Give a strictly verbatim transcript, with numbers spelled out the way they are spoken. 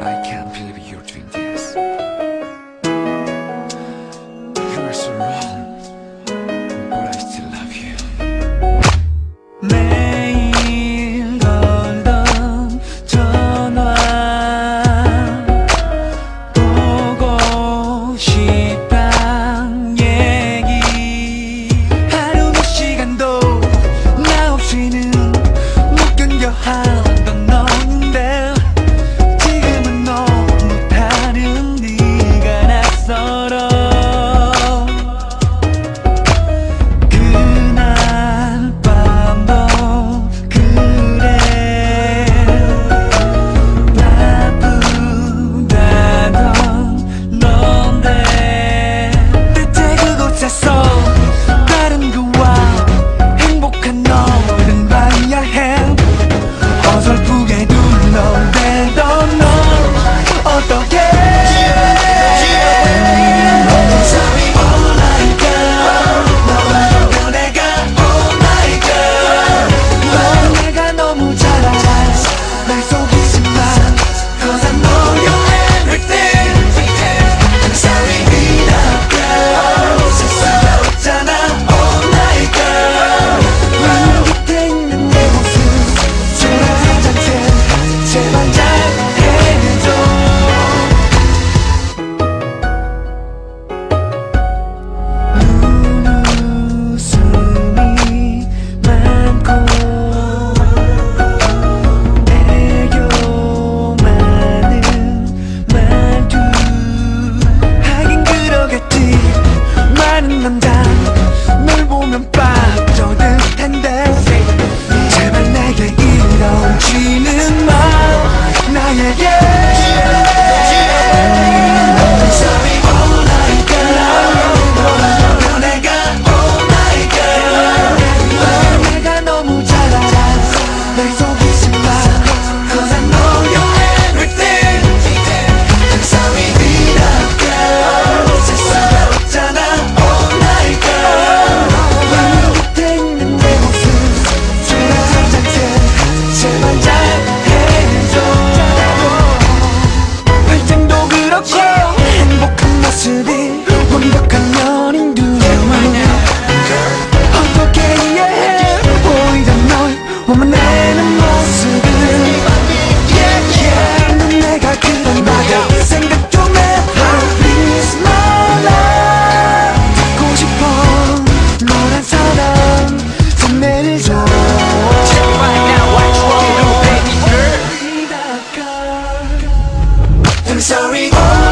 I can't believe you're doing this. You are so wrong, but I still love you. 매일 걸던 전화 보고 싶단 얘기 하루 몇 시간도 나 없이는 못 견뎌 하던 너인데 지금은 너무 다른 네가 낯설어. 그날 밤도 그래 바쁘다던 넌데 대체 그곳에서 다른 그와 행복한 너를 봐야 해. 어설프게 둘러대던 널 어떻게 내가 너무 잘 알아. 날 속이지 마, cause I know you're everything. I'm sorry, enough, girl. 쓸 수가 없잖아, all night, girl. 네 곁에 있는 내 모습 초라하지 않게 제발 잘해줘. 눈웃음이 많고 애교 많은 말투 하긴 그러겠지. 많은 남자 널 보면 빠져들 텐데 제발 내게 이러지는 마. 나에게 Sorry, all night, girl. 내가 all night, girl. 내가 너무 잘 알아. 날 속이지 마, cause I know you're everything. I'm sorry, enough, girl. 쓸 수가 없잖아, all night, girl. 네 곁에 있는 내 모습 초라하지 않게 제발 잘해줘. 발등도 그렇고 행복한 모습이 완벽한 연인 두려워. 어떻게 이해해 보이던 널 원만해는 모습을. Yeah, yeah. 넌 내가 그런다고 생각 좀 해봐. Please my love. 듣고 싶어 너란 사람 좀 내려줘. I'm sorry.